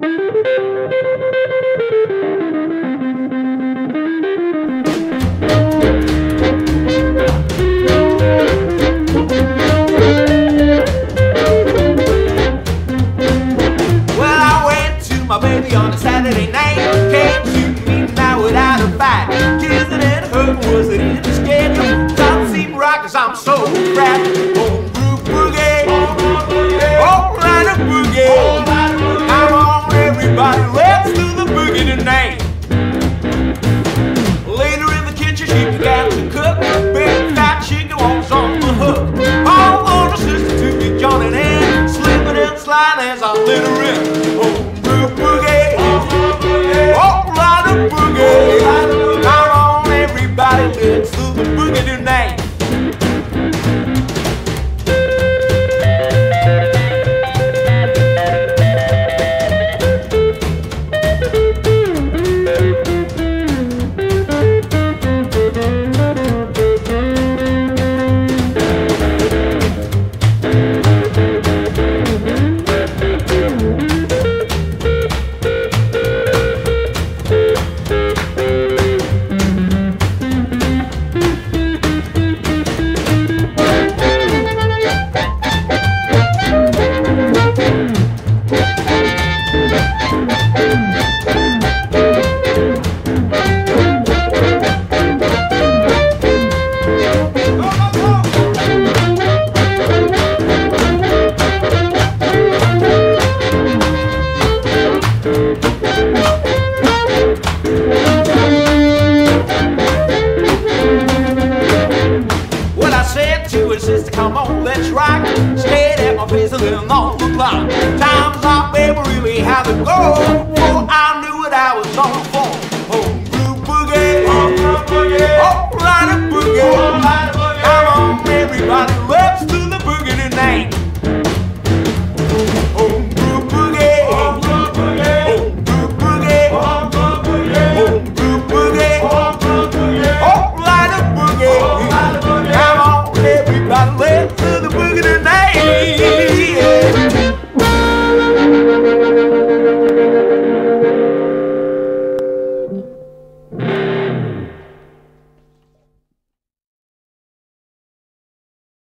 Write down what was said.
My baby on a Saturday night came to me now without a fight. Kissing and hugging was it in the schedule. Don't seem right 'cause I'm so proud.